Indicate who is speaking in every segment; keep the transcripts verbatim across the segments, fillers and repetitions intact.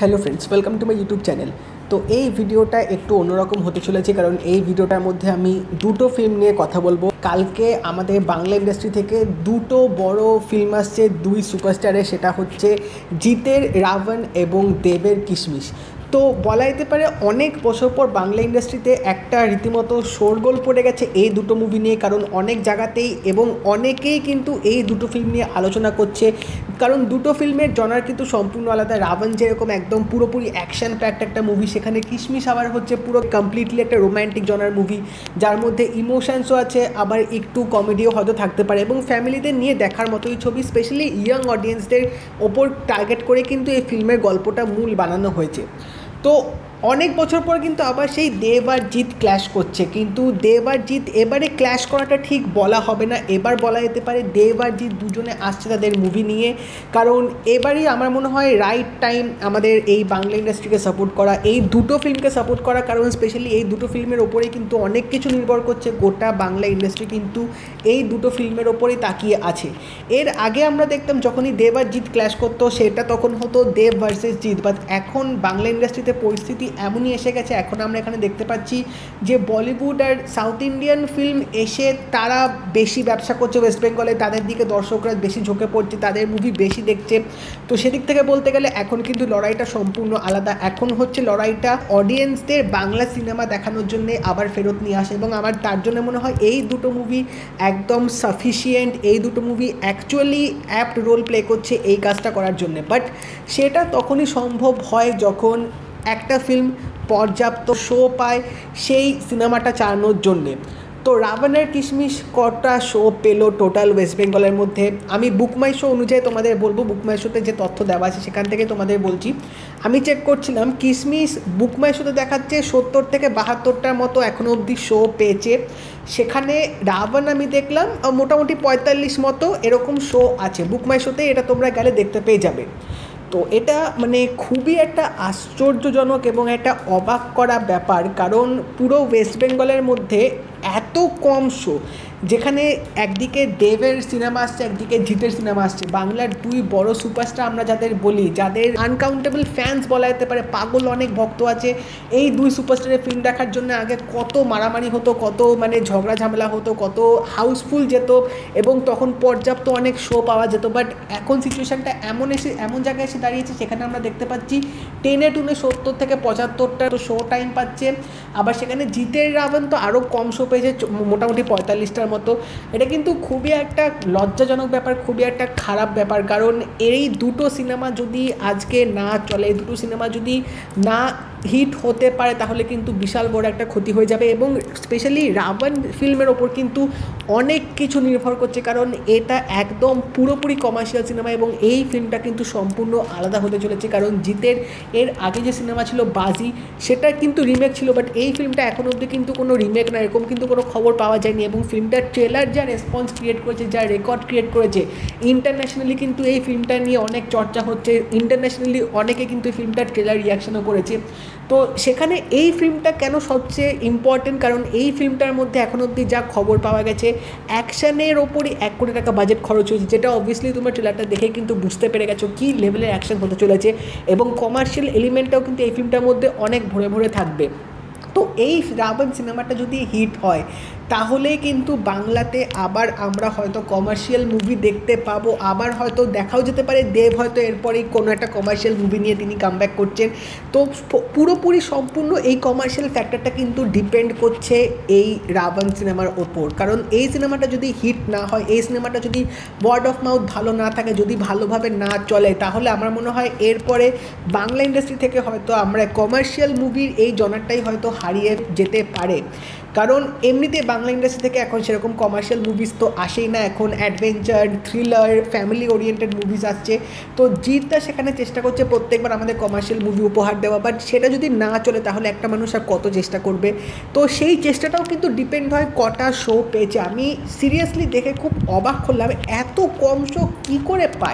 Speaker 1: Hello friends, welcome to my YouTube channel. তো এই ভিডিওটা একটু অন্যরকম হতে চলেছে, কারণ এই ভিডিওটার মধ্যে আমি দুটো ফিল্ম নিয়ে কথা বলবো। কালকে আমাদের বাংলা ইন্ডাস্ট্রি থেকে দুটো বড় ফিল্ম আসছে দুই সুপারস্টারের, সেটা হচ্ছে জিতের রাবণ এবং দেবের কিশমিশ। তো বলা যেতে পারে অনেক বছর পর বাংলা ইন্ডাস্ট্রিতে একটা রীতিমতো শোরগোল পড়ে গেছে এই দুটো মুভি নিয়ে, কারণ অনেক জায়গাতেই এবং অনেকেই কিন্তু এই দুটো ফিল্ম নিয়ে আলোচনা করছে, কারণ দুটো ফিল্মের জনার কিন্তু সম্পূর্ণ আলাদা। রাবণ যেরকম একদম পুরোপুরি অ্যাকশন প্যাক্ট একটা মুভি, সেখানে কিশমিশ আবার হচ্ছে পুরো কমপ্লিটলি একটা রোম্যান্টিক জনার মুভি, যার মধ্যে ইমোশনসও আছে, আবার একটু কমেডিও হয়তো থাকতে পারে এবং ফ্যামিলিদের নিয়ে দেখার মতোই ছবি। স্পেশালি ইয়ং অডিয়েন্সদের ওপর টার্গেট করে কিন্তু এই ফিল্মের গল্পটা মূল বানানো হয়েছে। তো অনেক বছর পর কিন্তু আবার সেই দেব আর জিৎ ক্ল্যাশ করছে, কিন্তু দেব আর জিৎ এবারে ক্ল্যাশ করাটা ঠিক বলা হবে না, এবার বলা যেতে পারে দেব আর জিৎ দুজনে আসছে তাদের মুভি নিয়ে। কারণ এবারই আমার মনে হয় রাইট টাইম আমাদের এই বাংলা ইন্ডাস্ট্রিকে সাপোর্ট করা, এই দুটো ফিল্মকে সাপোর্ট করা, কারণ স্পেশালি এই দুটো ফিল্মের ওপরেই কিন্তু অনেক কিছু নির্ভর করছে। গোটা বাংলা ইন্ডাস্ট্রি কিন্তু এই দুটো ফিল্মের ওপরেই তাকিয়ে আছে। এর আগে আমরা দেখতাম যখনই দেব আর জিৎ ক্ল্যাশ করতো সেটা তখন হতো দেব ভার্সেস জিৎ, বাট এখন বাংলা ইন্ডাস্ট্রিতে পরিস্থিতি এমনই এসে গেছে, এখন আমরা এখানে দেখতে পাচ্ছি যে বলিউড আর সাউথ ইন্ডিয়ান ফিল্ম এসে তারা বেশি ব্যবসা করছে ওয়েস্ট বেঙ্গলে, তাদের দিকে দর্শকরা বেশি ঝুঁকে পড়ছে, তাদের মুভি বেশি দেখছে। তো সেদিক থেকে বলতে গেলে এখন কিন্তু লড়াইটা সম্পূর্ণ আলাদা। এখন হচ্ছে লড়াইটা অডিয়েন্সদের বাংলা সিনেমা দেখানোর জন্য আবার ফেরত নিয়ে আসে, এবং আমার তার জন্য মনে হয় এই দুটো মুভি একদম সাফিসিয়েন্ট, এই দুটো movie actually apt role play করছে এই কাজটা করার জন্য। বাট সেটা তখনই সম্ভব হয় যখন একটা ফিল্ম পর্যাপ্ত শো পায় সেই সিনেমাটা চালানোর জন্যে। তো রাবণের কিশমিশ কটা শো পেলো টোটাল ওয়েস্ট বেঙ্গলের মধ্যে? আমি বুকমাই শো অনুযায়ী তোমাদের বলবো, বুকমাই শোতে যে তথ্য দেওয়া আছে সেখান থেকে তোমাদের বলছি। আমি চেক করছিলাম, কিশমিশ বুকমাই শোতে দেখাচ্ছে সত্তর থেকে বাহাত্তরটার মতো এখনও অবধি শো পেয়েছে। সেখানে রাবণ আমি দেখলাম মোটামুটি পঁয়তাল্লিশ মতো এরকম শো আছে বুকমাই শোতে, এটা তোমরা গেলে দেখতে পেয়ে যাবে। তো এটা মানে খুবই একটা আশ্চর্যজনক এবং একটা অবাক করা ব্যাপার, কারণ পুরো ওয়েস্ট বেঙ্গলের মধ্যে এত কম শো, যেখানে একদিকে দেবের সিনেমা আসছে একদিকে জিতের সিনেমা আসছে, বাংলার দুই বড় সুপারস্টার আমরা যাদের বলি, যাদের আনকাউন্টেবল ফ্যান্স বলা যেতে পারে, পাগল অনেক ভক্ত আছে। এই দুই সুপারস্টারের ফিল্ম দেখার জন্য আগে কত মারামারি হতো, কত মানে ঝগড়া ঝামেলা হতো, কত হাউসফুল যেত এবং তখন পর্যাপ্ত অনেক শো পাওয়া যেত। বাট এখন সিচুয়েশানটা এমন এসে এমন জায়গায় এসে দাঁড়িয়েছে সেখানে আমরা দেখতে পাচ্ছি টেনে টুনে সত্তর থেকে পঁচাত্তরটা তো শো টাইম পাচ্ছে। আবার সেখানে জিতের রাবণ তো আরও কম শো পেয়েছে, মোটামুটি পঁয়তাল্লিশটার মতো। এটা কিন্তু খুবই একটা লজ্জাজনক ব্যাপার, খুবই একটা খারাপ ব্যাপার, কারণ এই দুটো সিনেমা যদি আজকে না চলে, এই দুটো সিনেমা যদি না হিট হতে পারে তাহলে কিন্তু বিশাল বড় একটা ক্ষতি হয়ে যাবে। এবং স্পেশালি রাবণ ফিল্মের ওপর কিন্তু অনেক কিছু নির্ভর করছে, কারণ এটা একদম পুরোপুরি কমার্শিয়াল সিনেমা এবং এই ফিল্মটা কিন্তু সম্পূর্ণ আলাদা হতে চলেছে। কারণ জিতের এর আগে যে সিনেমা ছিল বাজি, সেটা কিন্তু রিমেক ছিল, বাট এই ফিল্মটা এখন অবধি কিন্তু কোনো রিমেক না, এরকম কিন্তু কোনো খবর পাওয়া যায়নি। এবং ফিল্মটার ট্রেলার যা রেসপন্স ক্রিয়েট করেছে, যা রেকর্ড ক্রিয়েট করেছে, ইন্টারন্যাশনালি কিন্তু এই ফিল্মটা নিয়ে অনেক চর্চা হচ্ছে, ইন্টারন্যাশনালি অনেকে কিন্তু এই ফিল্মটার ট্রেলার রিয়াকশনও করেছে। তো সেখানে এই ফিল্মটা কেন সবচেয়ে ইম্পর্টেন্ট, কারণ এই ফিল্মটার মধ্যে এখন অবধি যা খবর পাওয়া গেছে অ্যাকশানের ওপরই এক কোটি টাকা বাজেট খরচ হয়েছে, যেটা অবভিয়াসলি তোমরা ট্রেলারটা দেখে কিন্তু বুঝতে পেরে গেছো কী লেভেলের অ্যাকশন হতে চলেছে, এবং কমার্শিয়াল এলিমেন্টটাও কিন্তু এই ফিল্মটার মধ্যে অনেক ভরে ভরে থাকবে। তো এই রাবণ সিনেমাটা যদি হিট হয় তাহলে কিন্তু বাংলাতে আবার আমরা হয়তো কমার্শিয়াল মুভি দেখতে পাবো, আবার হয়তো দেখাও যেতে পারে দেব হয়তো এরপরেই কোনো একটা কমার্শিয়াল মুভি নিয়ে তিনি কামব্যাক করছেন। তো পুরোপুরি সম্পূর্ণ এই কমার্শিয়াল ফ্যাক্টরটা কিন্তু ডিপেন্ড করছে এই রাবণ সিনেমার ওপর, কারণ এই সিনেমাটা যদি হিট না হয়, এই সিনেমাটা যদি ওয়ার্ড অফ মাউথ ভালো না থাকে, যদি ভালোভাবে না চলে, তাহলে আমার মনে হয় এরপরে বাংলা ইন্ডাস্ট্রি থেকে হয়তো আমরা কমার্শিয়াল মুভির এই জনারটাই হয়তো হারিয়ে যেতে পারে। কারণ এমনিতে বাংলা ইন্ডাস্ট্রি থেকে এখন সেরকম কমার্শিয়াল মুভিজ তো আসেই না, এখন adventure, thriller, family oriented movies আসছে। তো জিতটা সেখানে চেষ্টা করছে প্রত্যেকবার আমাদের কমার্শিয়াল মুভি উপহার দেওয়া, বাট সেটা যদি না চলে তাহলে একটা মানুষ আর কত চেষ্টা করবে। তো সেই চেষ্টাটাও কিন্তু ডিপেন্ড হয় কটা শো পেয়েছে। আমি সিরিয়াসলি দেখে খুব অবাক হলাম, এত কম শো কী করে পায়,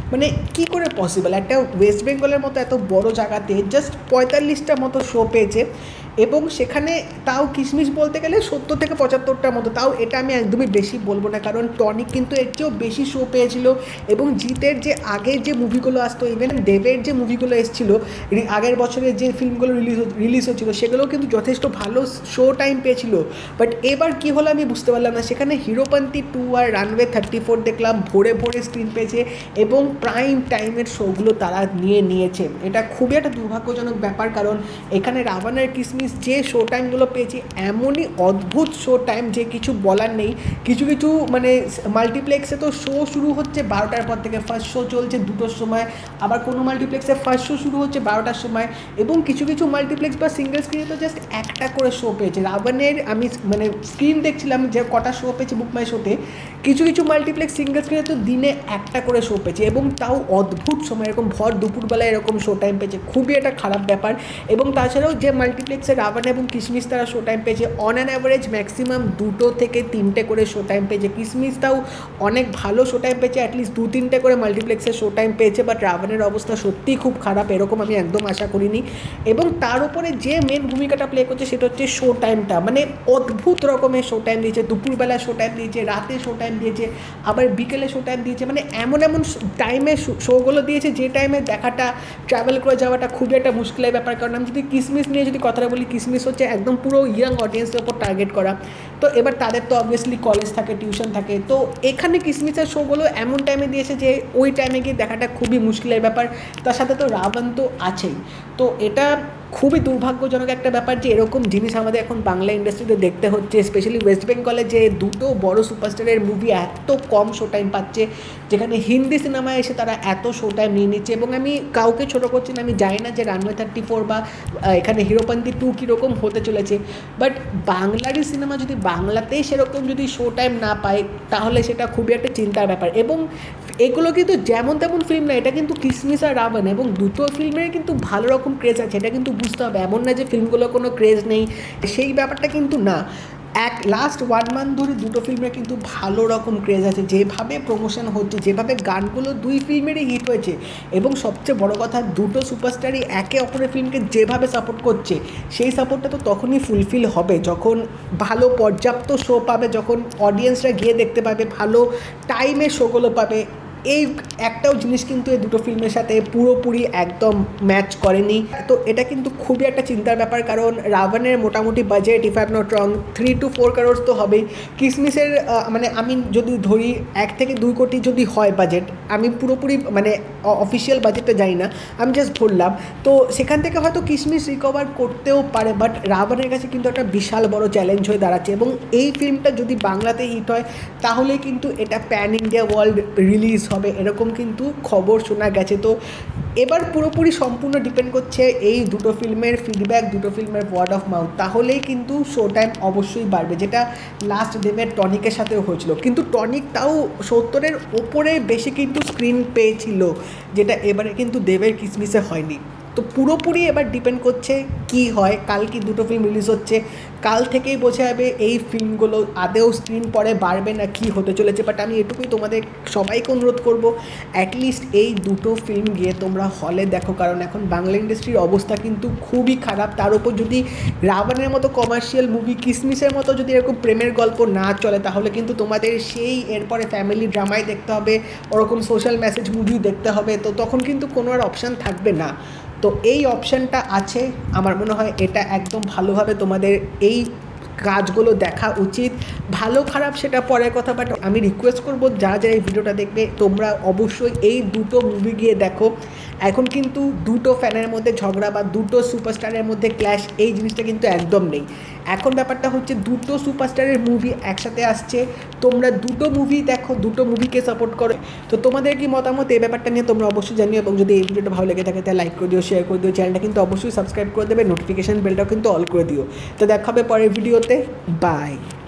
Speaker 1: মানে কী করে পসিবল একটা ওয়েস্ট বেঙ্গলের মতো এত বড় জায়গাতে জাস্ট পঁয়তাল্লিশটা মতো শো পেয়েছে, এবং সেখানে তাও কিশমিশ বলতে গেলে সত্তর থেকে পঁচাত্তরটার মতো, তাও এটা আমি একদমই বেশি বলবো না, কারণ টনিক কিন্তু এর চেয়েও বেশি শো পেয়েছিল। এবং জিতের যে আগের যে মুভিগুলো আসতো, ইভেন দেবের যে মুভিগুলো এসেছিলো আগের বছরের যে ফিল্মগুলো রিলিজ রিলিজ হচ্ছিলো সেগুলোও কিন্তু যথেষ্ট ভালো শো টাইম পেয়েছিল। বাট এবার কী হলো আমি বুঝতে পারলাম না, সেখানে হিরোপন্থী টু আর রানওয়ে থার্টি ফোর দেখলাম ভোরে ভোরে স্ক্রিন পেয়েছে এবং প্রাইম টাইমের শোগুলো তারা নিয়ে নিয়েছে। এটা খুবই একটা দুর্ভাগ্যজনক ব্যাপার, কারণ এখানে রাবণের কিশমিশ যে শো টাইমগুলো পেয়েছি এমনই অদ্ভুত শো টাইম যে কিছু বলার নেই। কিছু কিছু মানে মাল্টিপ্লেক্সে তো শো শুরু হচ্ছে বারোটার পর থেকে, ফার্স্ট শো চলছে দুটোর সময়, আবার কোনো মাল্টিপ্লেক্সে ফার্স্ট শো শুরু হচ্ছে বারোটার সময়, এবং কিছু কিছু মাল্টিপ্লেক্স বা সিঙ্গেল স্ক্রিনে তো জাস্ট একটা করে শো পেয়েছে। রাবণের আমি মানে স্ক্রিন দেখছিলাম যে কটা শো পেয়েছে বুক মাই শোতে, কিছু কিছু মাল্টিপ্লেক্স সিঙ্গেল স্ক্রিনে তো দিনে একটা করে শো পেয়েছে, এবং তাও অদ্ভুত সময় এরকম ভর দুপুরবেলায় এরকম শো টাইম পেয়েছে, খুবই একটা খারাপ ব্যাপার। এবং তাছাড়াও যে মাল্টিপ্লেক্সে রাবণ এবং কিশমিশ তারা শো টাইম পেয়েছে অন অ্যান অ্যাভারেজ ম্যাক্সিমাম দুটো থেকে তিনটে করে শো টাইম পেয়েছে। কিশমিশ তাও অনেক ভালো শো টাইম পেয়েছে, অ্যাটলিস্ট দু তিনটে করে মাল্টিপ্লেক্সে শো টাইম পেয়েছে, বাট রাবণের অবস্থা সত্যিই খুব খারাপ, এরকম আমি একদম আশা করিনি। এবং তার উপরে যে মেন ভূমিকাটা প্লে করছে সেটা হচ্ছে শো টাইমটা, মানে অদ্ভুত রকমের শো টাইম দিয়েছে, দুপুরবেলা শো টাইম দিয়েছে, রাতে শো টাইম দিয়েছে, আবার বিকেলে শো টাইম দিয়েছে, মানে এমন এমন টাইমে শোগুলো দিয়েছে যে টাইমে দেখাটা ট্রাভেল করে যাওয়াটা খুবই একটা মুশকিলের ব্যাপার। কারণ আমি যদি কিশমিশ নিয়ে যদি কথাটা বলি, কিশমিশ হচ্ছে একদম পুরো ইয়াং অডিয়েন্সের ওপর টার্গেট করা, তো এবার তাদের তো অবভিয়াসলি কলেজ থাকে, টিউশন থাকে, তো এখানে কিশমিশের শোগুলো এমন টাইমে দিয়েছে যে ওই টাইমে গিয়ে দেখাটা খুবই মুশকিলের ব্যাপার। তার সাথে তো রাবণ তো আছেই, তো এটা খুবই দুর্ভাগ্যজনক একটা ব্যাপার যে এরকম জিনিস আমাদের এখন বাংলা ইন্ডাস্ট্রিতে দেখতে হচ্ছে, স্পেশালি ওয়েস্ট বেঙ্গলে যে দুটো বড় সুপারস্টারের মুভি এত কম শো টাইম পাচ্ছে, যেখানে হিন্দি সিনেমায় এসে তারা এত শো টাইম নিয়ে নিচ্ছে। এবং আমি কাউকে ছোটো করছি না, আমি জানি না যে রানওয়ে থার্টি ফোর বা এখানে হিরোপন্থী টু কীরকম হতে চলেছে, বাট বাংলারই সিনেমা যদি বাংলাতেই সেরকম যদি শো টাইম না পায় তাহলে সেটা খুবই একটা চিন্তার ব্যাপার। এবং এগুলো কিন্তু যেমন তেমন ফিল্ম না, এটা কিন্তু কিশমিশ আর রাবণ, এবং দুটো ফিল্মের কিন্তু ভালো রকম ক্রেজ আছে, এটা কিন্তু বুঝতে হবে। এমন না যে ফিল্মগুলো কোনো ক্রেজ নেই, সেই ব্যাপারটা কিন্তু না। এক লাস্ট ওয়ান মান্থ ধরে দুটো ফিল্মের কিন্তু ভালো রকম ক্রেজ আছে, যেভাবে প্রমোশন হচ্ছে, যেভাবে গানগুলো দুই ফিল্মেরই হিট হয়েছে, এবং সবচেয়ে বড় কথা দুটো সুপারস্টারই একে অপরের ফিল্মকে যেভাবে সাপোর্ট করছে, সেই সাপোর্টটা তো তখনই ফুলফিল হবে যখন ভালো পর্যাপ্ত শো পাবে, যখন অডিয়েন্সরা গিয়ে দেখতে পাবে, ভালো টাইমে শোগুলো পাবে। এই একটাও জিনিস কিন্তু এই দুটো ফিল্মের সাথে পুরোপুরি একদম ম্যাচ করেনি, তো এটা কিন্তু খুবই একটা চিন্তার ব্যাপার। কারণ রাবণের মোটামুটি budget if I am not wrong three two four crores তো হবেই, কিশমিশের মানে আমি যদি ধরি এক থেকে দুই কোটি যদি হয় বাজেট, আমি পুরোপুরি মানে অফিসিয়াল বাজেটটা জানি না, আমি জাস্ট ধরলাম, তো সেখান থেকে হয়তো কিশমিশ রিকভার করতেও পারে, বাট রাবণের কাছে কিন্তু একটা বিশাল বড় চ্যালেঞ্জ হয়ে দাঁড়াচ্ছে। এবং এই ফিল্মটা যদি বাংলাতে হিট হয় তাহলে কিন্তু এটা প্যান ইন্ডিয়া ওয়ার্ল্ড রিলিজ হবে, এরকম কিন্তু খবর শোনা গেছে। তো এবার পুরোপুরি সম্পূর্ণ ডিপেন্ড করছে এই দুটো ফিল্মের ফিডব্যাক, দুটো ফিল্মের ওয়ার্ড অফ মাউথ, তাহলেই কিন্তু শো টাইম অবশ্যই বাড়বে, যেটা লাস্ট দেবের টনিকের সাথেও হয়েছিল। কিন্তু টনিক তাও সত্তরের ওপরে বেশি কিন্তু স্ক্রিন পেয়েছিল, যেটা এবারে কিন্তু দেবের কিশমিশে হয়নি। তো পুরোপুরি এবার ডিপেন্ড করছে কি হয়। কাল কি দুটো ফিল্ম রিলিজ হচ্ছে, কাল থেকেই বোঝা যাবে এই ফিল্মগুলো আদেও স্ক্রিন পরে বাড়বে না কি হতে চলেছে। বাট আমি এটুকুই তোমাদের সবাইকে অনুরোধ করবো, অ্যাটলিস্ট এই দুটো ফিল্ম গিয়ে তোমরা হলে দেখো, কারণ এখন বাংলা ইন্ডাস্ট্রির অবস্থা কিন্তু খুবই খারাপ। তার উপর যদি রাবণের মতো কমার্শিয়াল মুভি, কিশমিশের মতো যদি এরকম প্রেমের গল্প না চলে, তাহলে কিন্তু তোমাদের সেই এরপরে ফ্যামিলি ড্রামাই দেখতে হবে, ওরকম সোশ্যাল মেসেজ মুভিও দেখতে হবে, তো তখন কিন্তু কোনো আর অপশান থাকবে না। তো এই অপশানটা আছে, আমার মনে হয় এটা একদম ভালোভাবে তোমাদের এই কাজগুলো দেখা উচিত। ভালো খারাপ সেটা পরের কথা, বাট আমি রিকোয়েস্ট করবো যারা যারা এই ভিডিওটা দেখবে তোমরা অবশ্যই এই দুটো মুভি গিয়ে দেখো। এখন কিন্তু দুটো ফ্যানের মধ্যে ঝগড়া বা দুটো সুপারস্টারের মধ্যে ক্ল্যাশ, এই জিনিসটা কিন্তু একদম নেই। এখন ব্যাপারটা হচ্ছে দুটো সুপারস্টারের মুভি একসাথে আসছে, তোমরা দুটো মুভি দেখো, দুটো মুভিকে সাপোর্ট করো। তো তোমাদের কি মতামত এই ব্যাপারটা নিয়ে তোমরা অবশ্যই জানিও, এবং যদি এই ভিডিওটা ভালো লেগে থাকে তাহলে লাইক করে দিও, শেয়ার করে দিও, চ্যানেলটা কিন্তু অবশ্যই সাবস্ক্রাইব করে দেবে, নোটিফিকেশান বেলটাও কিন্তু অল করে দিও। তো দেখা হবে পরের ভিডিওতে, বাই।